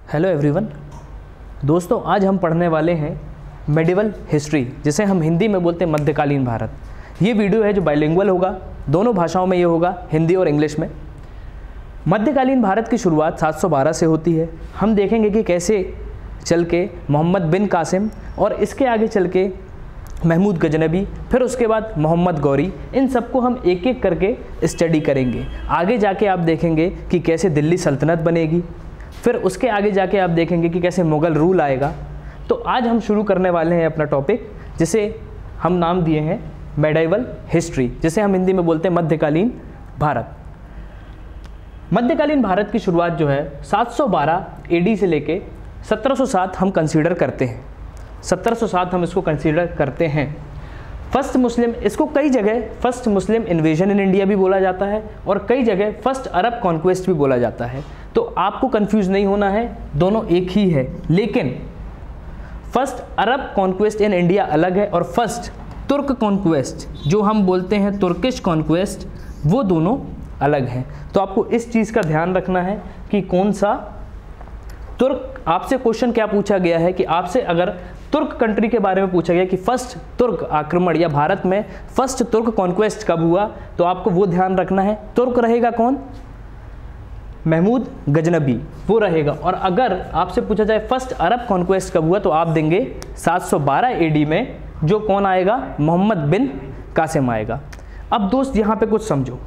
Hello everyone. दोस्तों, आज हम पढ़ने वाले हैं मेडिवल हिस्ट्री, जिसे हम हिंदी में बोलते हैं मध्यकालीन भारत। ये वीडियो है जो बाइलिंगुअल होगा, दोनों भाषाओं में ये होगा, हिंदी और इंग्लिश में। मध्यकालीन भारत की शुरुआत 712 से होती है। हम देखेंगे कि कैसे चल के मोहम्मद बिन कासिम और इसके आगे चल के महमूद गजनबी, फिर उसके बाद मोहम्मद गौरी, इन सबको हम एक एक करके स्टडी करेंगे। आगे जाके आप देखेंगे कि कैसे दिल्ली सल्तनत बनेगी, फिर उसके आगे जाके आप देखेंगे कि कैसे मुग़ल रूल आएगा। तो आज हम शुरू करने वाले हैं अपना टॉपिक, जिसे हम नाम दिए हैं मेडिवल हिस्ट्री, जिसे हम हिंदी में बोलते हैं मध्यकालीन भारत। मध्यकालीन भारत की शुरुआत जो है 712 एडी से लेके 1707 हम कंसीडर करते हैं। 1707 हम इसको कंसीडर करते हैं। फर्स्ट मुस्लिम, इसको कई जगह first Muslim invasion in India भी बोला जाता है और कई जगह फर्स्ट अरब कॉन्क्वेस्ट भी बोला जाता है। तो आपको कंफ्यूज नहीं होना है, दोनों एक ही है, लेकिन first Arab conquest in India अलग है और फर्स्ट तुर्क कॉन्क्वेस्ट जो हम बोलते हैं तुर्किश कॉन्क्वेस्ट, वो दोनों अलग हैं। तो आपको इस चीज़ का ध्यान रखना है कि कौन सा तुर्क, आपसे क्वेश्चन क्या पूछा गया है कि आपसे अगर तुर्क कंट्री के बारे में पूछा गया कि फर्स्ट तुर्क आक्रमण या भारत में फर्स्ट तुर्क कॉन्क्वेस्ट कब हुआ, तो आपको वो ध्यान रखना है। तुर्क रहेगा कौन? महमूद गजनबी, वो रहेगा। और अगर आपसे पूछा जाए फर्स्ट अरब कॉन्क्वेस्ट कब हुआ, तो आप देंगे 712 एडी में, जो कौन आएगा? मोहम्मद बिन कासिम आएगा। अब दोस्त यहाँ पे कुछ समझो,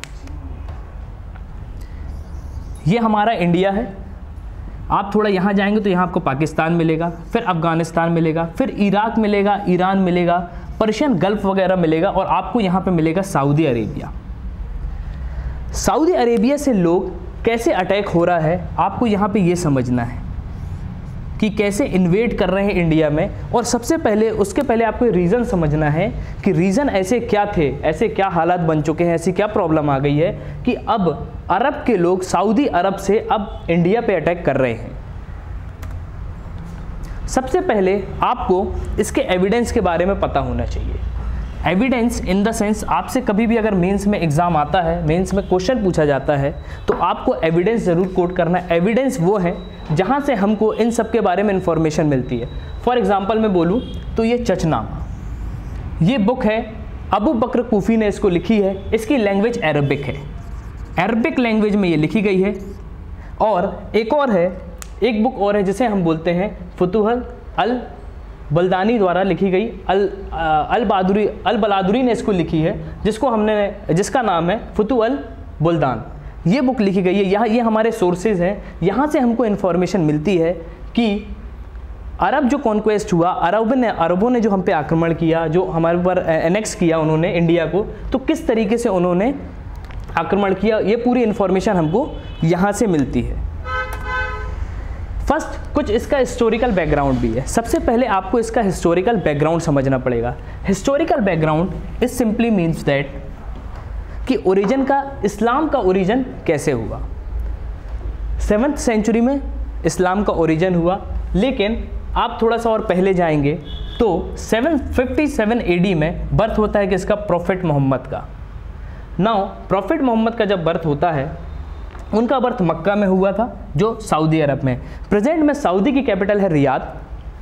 ये हमारा इंडिया है। आप थोड़ा यहाँ जाएंगे तो यहाँ आपको पाकिस्तान मिलेगा, फिर अफगानिस्तान मिलेगा, फिर इराक मिलेगा, ईरान मिलेगा, पर्शियन गल्फ वगैरह मिलेगा, और आपको यहाँ पे मिलेगा सऊदी अरेबिया। सऊदी अरेबिया से लोग कैसे अटैक हो रहा है, आपको यहाँ पे ये समझना है कि कैसे इन्वेड कर रहे हैं इंडिया में। और सबसे पहले, उसके पहले आपको रीज़न समझना है कि रीज़न ऐसे क्या थे, ऐसे क्या हालात बन चुके हैं, ऐसी क्या प्रॉब्लम आ गई है कि अब अरब के लोग सऊदी अरब से अब इंडिया पे अटैक कर रहे हैं। सबसे पहले आपको इसके एविडेंस के बारे में पता होना चाहिए। एविडेंस इन द सेंस, आपसे कभी भी अगर मेंस में एग्ज़ाम आता है, मेंस में क्वेश्चन पूछा जाता है, तो आपको एविडेंस ज़रूर कोट करना है। एविडेंस वो है जहाँ से हमको इन सब के बारे में इंफॉर्मेशन मिलती है। फॉर एग्जांपल मैं बोलूँ तो ये चचनामा, ये बुक है, अबू बकर कूफी ने इसको लिखी है। इसकी लैंग्वेज अरबिक है, अरबिक लैंग्वेज में ये लिखी गई है। और एक और है, एक बुक और है जिसे हम बोलते हैं फुतूहल अल बलदानी द्वारा लिखी गई। अल बलादुरी ने इसको लिखी है, जिसका नाम है फुतूह अल बुल्दान। ये बुक लिखी गई है। यहाँ ये हमारे सोर्सेज हैं, यहाँ से हमको इन्फॉर्मेशन मिलती है कि अरब जो कॉन्क्वेस्ट हुआ, अरबों ने जो हम पे आक्रमण किया, जो हमारे ऊपर एनेक्स किया उन्होंने इंडिया को, तो किस तरीके से उन्होंने आक्रमण किया, ये पूरी इन्फॉर्मेशन हमको यहाँ से मिलती है। फर्स्ट, कुछ इसका हिस्टोरिकल बैकग्राउंड भी है। सबसे पहले आपको इसका हिस्टोरिकल बैकग्राउंड समझना पड़ेगा। Historical background is simply means that कि ओरिजिन का, इस्लाम का ओरिजिन कैसे हुआ। 7th सेंचुरी में इस्लाम का ओरिजिन हुआ, लेकिन आप थोड़ा सा और पहले जाएंगे तो 757 एडी में बर्थ होता है किसका? प्रॉफिट मोहम्मद का। नाउ प्रॉफिट मोहम्मद का जब बर्थ होता है, उनका बर्थ मक्का में हुआ था, जो सऊदी अरब में। प्रेजेंट में सऊदी की कैपिटल है रियाद।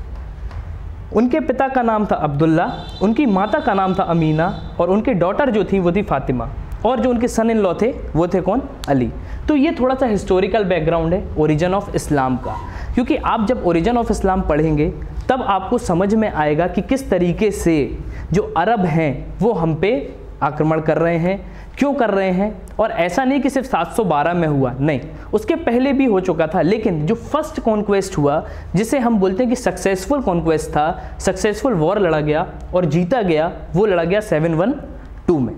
उनके पिता का नाम था अब्दुल्ला, उनकी माता का नाम था अमीना, और उनकी डॉटर जो थी वो थी फातिमा, और जो उनके सन इन लॉ थे वो थे कौन? अली। तो ये थोड़ा सा हिस्टोरिकल बैकग्राउंड है ओरिजिन ऑफ इस्लाम का, क्योंकि आप जब ओरिजिन ऑफ इस्लाम पढ़ेंगे तब आपको समझ में आएगा कि किस तरीके से जो अरब हैं वो हम पे आक्रमण कर रहे हैं, क्यों कर रहे हैं। और ऐसा नहीं कि सिर्फ 712 में हुआ, नहीं, उसके पहले भी हो चुका था। लेकिन जो फर्स्ट कॉन्क्वेस्ट हुआ, जिसे हम बोलते हैं कि सक्सेसफुल कॉन्क्वेस्ट था, सक्सेसफुल वॉर लड़ा गया और जीता गया, वो लड़ा गया 712 में।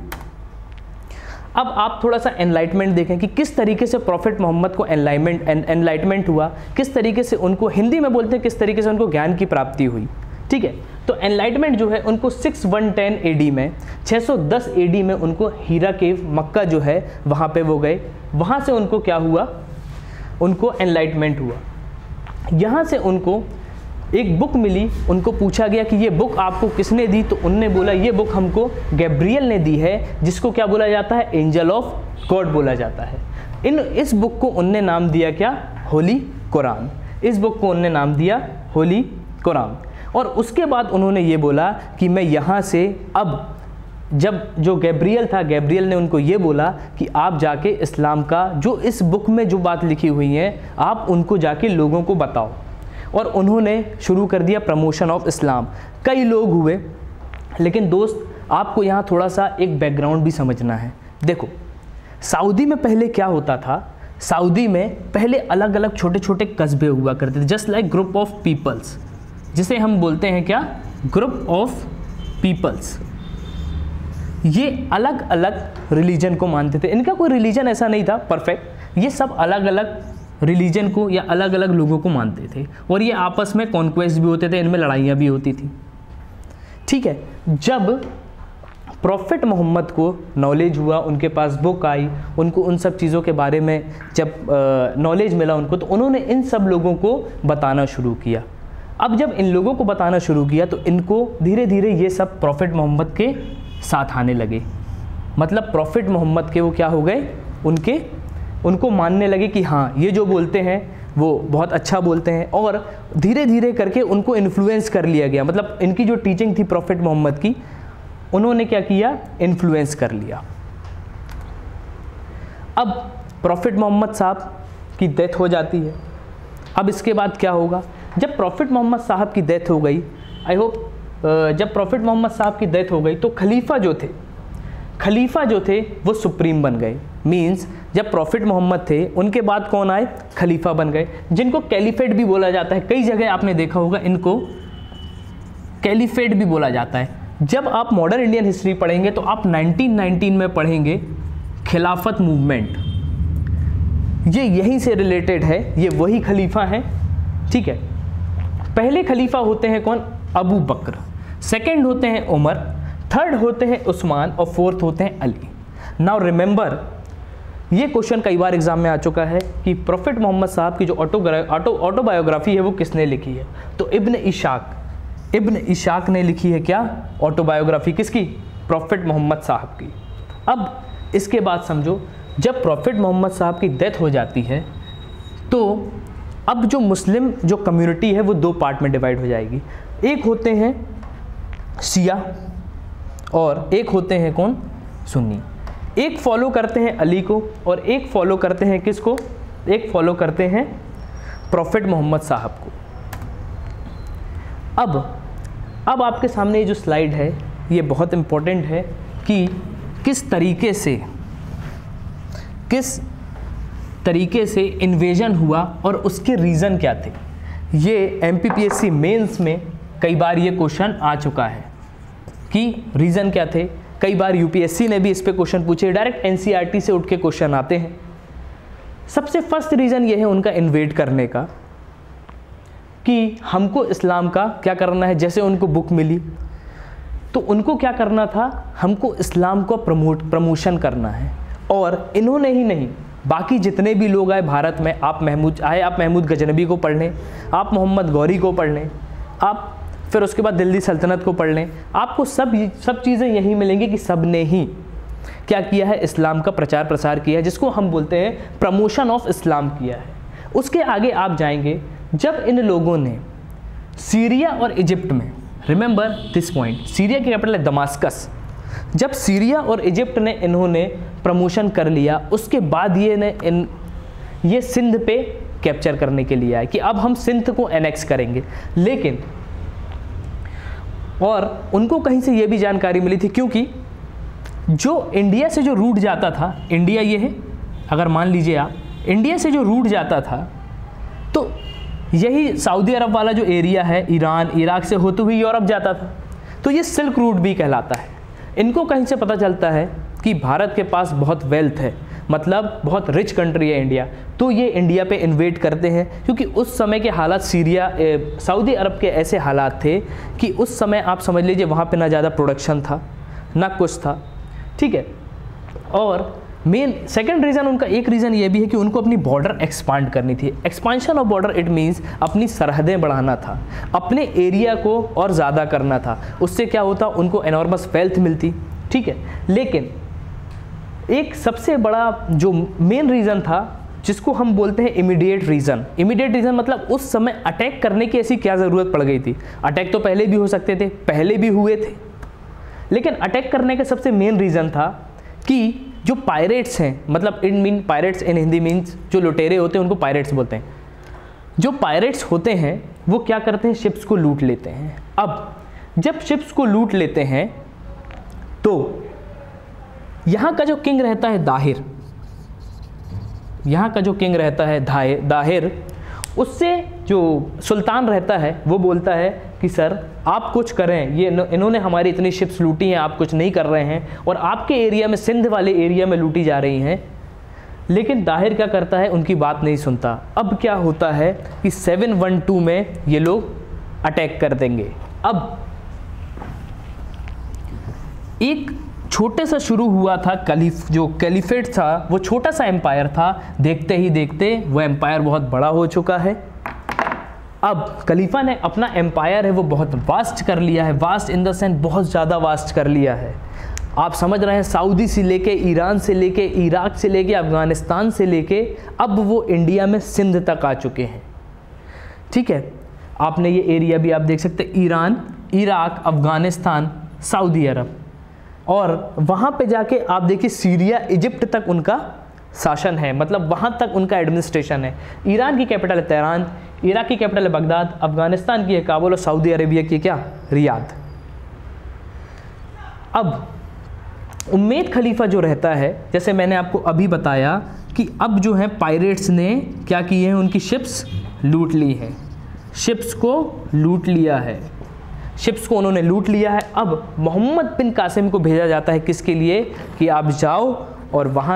अब आप थोड़ा सा एनलाइटमेंट देखें कि किस तरीके से प्रॉफिट मोहम्मद को एनलाइटमेंट हुआ, किस तरीके से उनको, हिंदी में बोलते हैं किस तरीके से उनको ज्ञान की प्राप्ति हुई। ठीक है, तो एनलाइटमेंट जो है उनको 610 एडी में, 610 एडी में उनको हीरा केव मक्का जो है वहाँ पे वो गए। वहाँ से उनको क्या हुआ? उनको एनलाइटमेंट हुआ। यहाँ से उनको एक बुक मिली, उनको पूछा गया कि ये बुक आपको किसने दी, तो उनने बोला ये बुक हमको गैब्रियल ने दी है, जिसको क्या बोला जाता है? एंजल ऑफ गॉड बोला जाता है। इस बुक को उनने नाम दिया क्या? होली कुरान। इस बुक को उन्होंने नाम दिया होली कुरान। और उसके बाद उन्होंने ये बोला कि मैं यहाँ से अब, जब जो गैब्रियल था, गैब्रियल ने उनको ये बोला कि आप जाके इस्लाम का जो इस बुक में जो बात लिखी हुई है आप उनको जाके लोगों को बताओ। और उन्होंने शुरू कर दिया प्रमोशन ऑफ इस्लाम। कई लोग हुए, लेकिन दोस्त आपको यहाँ थोड़ा सा एक बैकग्राउंड भी समझना है। देखो सऊदी में पहले क्या होता था, सऊदी में पहले अलग अलग छोटे छोटे कस्बे हुआ करते थे, just like group of peoples, जिसे हम बोलते हैं क्या, ग्रुप ऑफ पीपल्स। ये अलग अलग रिलीजन को मानते थे, इनका कोई रिलीजन ऐसा नहीं था परफेक्ट, ये सब अलग अलग रिलीजन को या अलग अलग लोगों को मानते थे, और ये आपस में कॉन्क्वेस्ट भी होते थे, इनमें लड़ाइयाँ भी होती थी। ठीक है, जब प्रॉफिट मोहम्मद को नॉलेज हुआ, उनके पास बुक आई, उनको उन सब चीज़ों के बारे में जब नॉलेज मिला उनको, तो उन्होंने इन सब लोगों को बताना शुरू किया। अब जब इन लोगों को बताना शुरू किया तो इनको धीरे धीरे ये सब प्रॉफिट मोहम्मद के साथ आने लगे। मतलब प्रॉफिट मोहम्मद के वो क्या हो गए, उनको मानने लगे कि हाँ ये जो बोलते हैं वो बहुत अच्छा बोलते हैं, और धीरे धीरे करके उनको इन्फ्लुएंस कर लिया गया। मतलब इनकी जो टीचिंग थी प्रॉफिट मोहम्मद की, उन्होंने क्या किया, इन्फ्लुएंस कर लिया। अब प्रॉफिट मोहम्मद साहब की डेथ हो जाती है। अब इसके बाद क्या होगा, जब प्रॉफिट मोहम्मद साहब की डेथ हो गई, आई होप जब प्रॉफिट मोहम्मद साहब की डेथ हो गई तो खलीफा जो थे वो सुप्रीम बन गए। मींस जब प्रॉफिट मोहम्मद थे उनके बाद कौन आए, खलीफा बन गए, जिनको कैलिफेट भी बोला जाता है। कई जगह आपने देखा होगा इनको कैलिफेट भी बोला जाता है। जब आप मॉडर्न इंडियन हिस्ट्री पढ़ेंगे तो आप 1919 में पढ़ेंगे खिलाफत मूवमेंट, ये यहीं से रिलेटेड है, ये वही खलीफा हैं। ठीक है, पहले खलीफा होते हैं कौन, अबू बकर, सेकंड होते हैं उमर, थर्ड होते हैं उस्मान, और फोर्थ होते हैं अली। नाउ रिमेंबर, ये क्वेश्चन कई बार एग्जाम में आ चुका है कि प्रॉफिट मोहम्मद साहब की जो ऑटोबायोग्राफी है वो किसने लिखी है, तो इब्न इशाक ने लिखी है। क्या ऑटोबायोग्राफी किसकी, प्रॉफिट मोहम्मद साहब की। अब इसके बाद समझो, जब प्रॉफिट मोहम्मद साहब की डेथ हो जाती है तो अब जो मुस्लिम जो कम्युनिटी है वो दो पार्ट में डिवाइड हो जाएगी। एक होते हैं शिया और एक होते हैं कौन, सुन्नी। एक फॉलो करते हैं अली को और एक फॉलो करते हैं किसको, एक फॉलो करते हैं प्रॉफिट मोहम्मद साहब को। अब आपके सामने ये जो स्लाइड है ये बहुत इम्पोर्टेंट है कि किस तरीके से इन्वेजन हुआ और उसके रीज़न क्या थे। ये MPPSC मेंस में कई बार ये क्वेश्चन आ चुका है कि रीज़न क्या थे। कई बार UPSC ने भी इस पे क्वेश्चन पूछे, डायरेक्ट NCERT से उठ के क्वेश्चन आते हैं। सबसे फर्स्ट रीज़न ये है उनका इन्वेड करने का, कि हमको इस्लाम का क्या करना है। जैसे उनको बुक मिली तो उनको क्या करना था, हमको इस्लाम को प्रमोशन करना है। और इन्होंने ही नहीं, बाकी जितने भी लोग आए भारत में, आप महमूद गजनबी को पढ़ लें, आप मोहम्मद गौरी को पढ़ लें, आप फिर उसके बाद दिल्ली सल्तनत को पढ़ लें, आपको सब चीज़ें यही मिलेंगी कि सब ने ही क्या किया है, इस्लाम का प्रचार प्रसार किया है, जिसको हम बोलते हैं प्रमोशन ऑफ इस्लाम किया है। उसके आगे आप जाएंगे, जब इन लोगों ने सीरिया और इजिप्ट में, रिमेंबर दिस पॉइंट, सीरिया की कैपिटल है दमास्कस, जब सीरिया और इजिप्ट ने इन्होंने प्रमोशन कर लिया, उसके बाद ये सिंध पे कैप्चर करने के लिए आए कि अब हम सिंध को एनेक्स करेंगे। लेकिन और उनको कहीं से ये भी जानकारी मिली थी, क्योंकि जो इंडिया से जो रूट जाता था, इंडिया ये है, अगर मान लीजिए आप इंडिया से जो रूट जाता था तो यही सऊदी अरब वाला जो एरिया है, ईरान इराक से होते हुए यूरोप जाता था, तो ये सिल्क रूट भी कहलाता है। इनको कहीं से पता चलता है कि भारत के पास बहुत वेल्थ है, मतलब बहुत रिच कंट्री है इंडिया, तो ये इंडिया पे इन्वेट करते हैं। क्योंकि उस समय के हालात सऊदी अरब के ऐसे हालात थे कि उस समय आप समझ लीजिए वहाँ पे ना ज़्यादा प्रोडक्शन था ना कुछ था। ठीक है, और मेन सेकंड रीज़न उनका, एक रीज़न ये भी है कि उनको अपनी बॉर्डर एक्सपांड करनी थी। Expansion of border it means अपनी सरहदें बढ़ाना था, अपने एरिया को और ज़्यादा करना था। उससे क्या होता, उनको एनॉर्मस वेल्थ मिलती। ठीक है, लेकिन एक सबसे बड़ा जो मेन रीज़न था जिसको हम बोलते हैं इमीडिएट रीज़न। इमीडिएट रीज़न मतलब उस समय अटैक करने की ऐसी क्या ज़रूरत पड़ गई थी। अटैक तो पहले भी हो सकते थे, पहले भी हुए थे, लेकिन अटैक करने का सबसे मेन रीज़न था कि जो पायरेट्स हैं, मतलब पायरेट्स इन हिंदी मीन्स जो लुटेरे होते हैं उनको पायरेट्स बोलते हैं। जो पायरेट्स होते हैं वो क्या करते हैं, शिप्स को लूट लेते हैं। अब जब शिप्स को लूट लेते हैं तो यहाँ का जो किंग रहता है दाहिर, यहाँ का जो किंग रहता है दाहिर, उससे जो सुल्तान रहता है वो बोलता है कि सर आप कुछ करें, ये इन्होंने हमारी इतनी शिप्स लूटी हैं, आप कुछ नहीं कर रहे हैं और आपके एरिया में, सिंध वाले एरिया में लूटी जा रही हैं। लेकिन दाहिर क्या करता है, उनकी बात नहीं सुनता। अब क्या होता है कि 712 में ये लोग अटैक कर देंगे। अब एक छोटे सा शुरू हुआ था जो कैलिफेट था, वो छोटा सा एम्पायर था, देखते ही देखते वो एम्पायर बहुत बड़ा हो चुका है। अब खलीफा ने अपना एम्पायर है वो बहुत वास्ट कर लिया है, वास्ट इन द सेंस बहुत ज़्यादा वास्ट कर लिया है। आप समझ रहे हैं, सऊदी से लेके, ईरान से लेके, इराक से लेके, अफ़गानिस्तान से लेके अब वो इंडिया में सिंध तक आ चुके हैं। ठीक है, आपने ये एरिया भी आप देख सकते हैं, Iran, Iraq, Afghanistan, Saudi Arab, और वहाँ पे जाके आप देखिए सीरिया, इजिप्ट तक उनका शासन है, मतलब वहाँ तक उनका एडमिनिस्ट्रेशन है। ईरान की कैपिटल है तेहरान, इराक की कैपिटल है बगदाद, अफ़गानिस्तान की है काबुल और सऊदी अरेबिया की क्या, रियाद। अब उम्मेद खलीफा जो रहता है, जैसे मैंने आपको अभी बताया कि अब जो है पायरेट्स ने क्या किए हैं, उनकी शिप्स लूट ली हैं, शिप्स को लूट लिया है, शिप्स को उन्होंने लूट लिया है। अब मोहम्मद बिन कासिम को भेजा जाता है किसके लिए, कि आप जाओ और वहाँ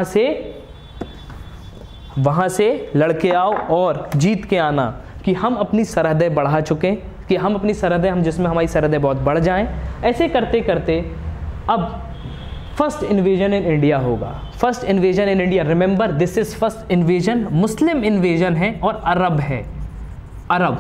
से लड़के आओ और जीत के आना, कि हम अपनी सरहदें बढ़ा चुके हैं, कि हम अपनी सरहदें, जिसमें हमारी सरहदें बहुत बढ़ जाएं। ऐसे करते करते अब फर्स्ट इन्वेजन इन इंडिया होगा। First invasion in India, remember this is first invasion, Muslim invasion है और अरब है, अरब,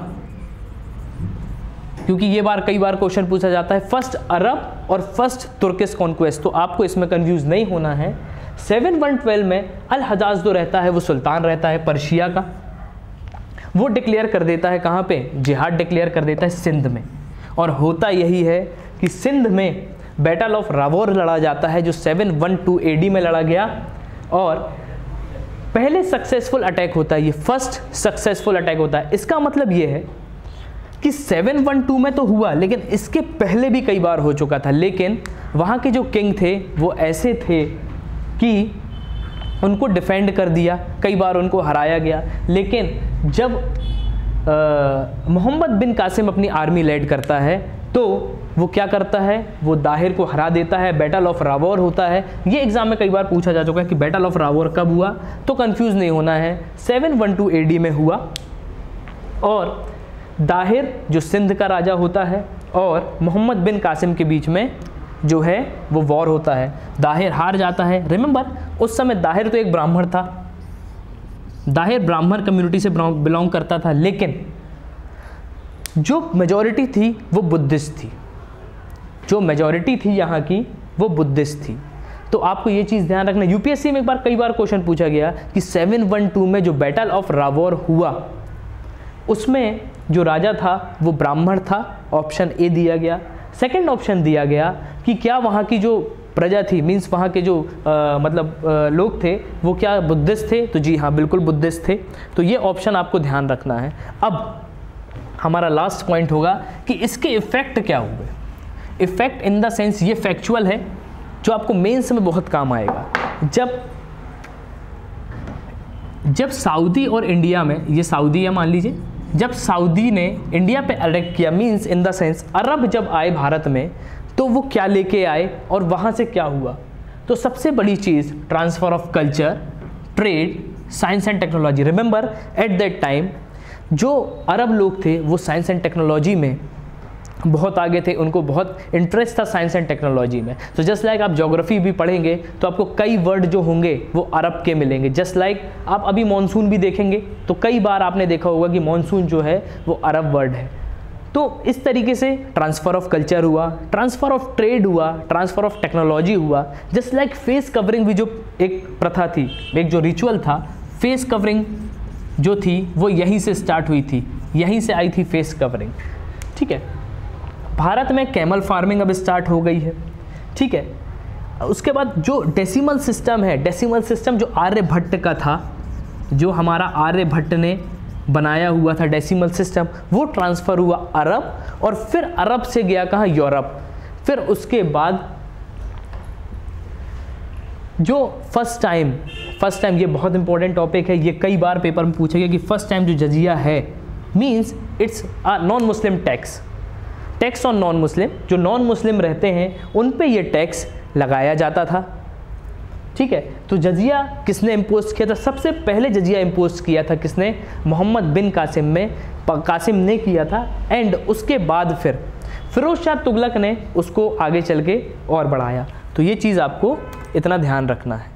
क्योंकि ये कई बार क्वेश्चन पूछा जाता है फर्स्ट अरब और फर्स्ट तुर्किश कॉन्क्वेस्ट, तो आपको इसमें कंफ्यूज नहीं होना है। 712 में अल हजाज जो रहता है वो सुल्तान रहता है पर्शिया का, वो डिक्लेयर कर देता है कहाँ पे, जिहाद डिक्लेयर कर देता है सिंध में। और होता यही है कि सिंध में बैटल ऑफ रावौर लड़ा जाता है, जो 712 AD में लड़ा गया, और पहले सक्सेसफुल अटैक होता है, ये फर्स्ट सक्सेसफुल अटैक होता है। इसका मतलब ये है कि 712 में तो हुआ, लेकिन इसके पहले भी कई बार हो चुका था, लेकिन वहाँ के जो किंग थे वो ऐसे थे कि उनको डिफेंड कर दिया, कई बार उनको हराया गया। लेकिन जब मोहम्मद बिन कासिम अपनी आर्मी लीड करता है तो वो क्या करता है, वो दाहिर को हरा देता है, बैटल ऑफ रावौर होता है। ये एग्जाम में कई बार पूछा जा चुका है कि बैटल ऑफ रावौर कब हुआ, तो कंफ्यूज नहीं होना है, 712 AD में हुआ। और दाहिर जो सिंध का राजा होता है और मोहम्मद बिन कासिम के बीच में जो है वो वॉर होता है, दाहिर हार जाता है। रिमेंबर उस समय दाहिर तो एक ब्राह्मण था, दाहिर ब्राह्मण कम्युनिटी से बिलोंग करता था, लेकिन जो मेजॉरिटी थी वो बुद्धिस्ट थी, जो मेजॉरिटी थी यहाँ की वो बुद्धिस्ट थी। तो आपको ये चीज़ ध्यान रखना, यूपीएससी में कई बार क्वेश्चन पूछा गया कि 712 में जो बैटल ऑफ रावौर हुआ उसमें जो राजा था वो ब्राह्मण था, ऑप्शन ए दिया गया। सेकंड ऑप्शन दिया गया कि क्या वहाँ की जो प्रजा थी, मीन्स वहाँ के जो लोग थे वो क्या बुद्धिस्ट थे, तो जी हाँ बिल्कुल बुद्धिस्ट थे। तो ये ऑप्शन आपको ध्यान रखना है। अब हमारा लास्ट पॉइंट होगा कि इसके इफ़ेक्ट क्या हुए। इफ़ेक्ट इन द सेंस ये फैक्चुअल है जो आपको मेंस में बहुत काम आएगा। जब सऊदी और इंडिया में, ये सऊदी है मान लीजिए, जब सऊदी ने इंडिया पे अटैक किया, means in the sense Arab जब आए भारत में, तो वो क्या लेके आए और वहाँ से क्या हुआ। तो सबसे बड़ी चीज़ transfer of culture, trade, science and technology. Remember at that time जो अरब लोग थे वो साइंस एंड टेक्नोलॉजी में बहुत आगे थे, उनको बहुत इंटरेस्ट था साइंस एंड टेक्नोलॉजी में। तो जस्ट लाइक आप ज्योग्राफी भी पढ़ेंगे तो आपको कई वर्ड जो होंगे वो अरब के मिलेंगे। जस्ट लाइक आप अभी मॉनसून भी देखेंगे तो कई बार आपने देखा होगा कि मॉनसून जो है वो अरब वर्ड है। तो इस तरीके से ट्रांसफ़र ऑफ कल्चर हुआ, ट्रांसफ़र ऑफ ट्रेड हुआ, ट्रांसफ़र ऑफ टेक्नोलॉजी हुआ। जस्ट लाइक फेस कवरिंग भी जो एक प्रथा थी, एक जो रिचुअल था, फेस कवरिंग जो थी वो यहीं से स्टार्ट हुई थी, यहीं से आई थी फेस कवरिंग। ठीक है, भारत में कैमल फार्मिंग अब स्टार्ट हो गई है। ठीक है, उसके बाद जो डेसिमल सिस्टम है, डेसिमल सिस्टम जो आर्यभट्ट का था, जो हमारा आर्यभट्ट ने बनाया हुआ था डेसिमल सिस्टम, वो ट्रांसफ़र हुआ अरब, और फिर अरब से गया कहाँ, यूरोप। फिर उसके बाद जो फर्स्ट टाइम ये बहुत इंपॉर्टेंट टॉपिक है, ये कई बार पेपर में पूछा गया कि फर्स्ट टाइम जो जजिया है means it's a non Muslim tax on non Muslim, जो नॉन मुस्लिम रहते हैं उन पे ये टैक्स लगाया जाता था। ठीक है, तो जजिया किसने इम्पोज किया था? सबसे पहले जजिया इम्पोज किया था किसने? मोहम्मद बिन कासिम ने किया था, एंड उसके बाद फिर फिरोज शाह तुगलक ने उसको आगे चल के और बढ़ाया। तो ये चीज़ आपको इतना ध्यान रखना है।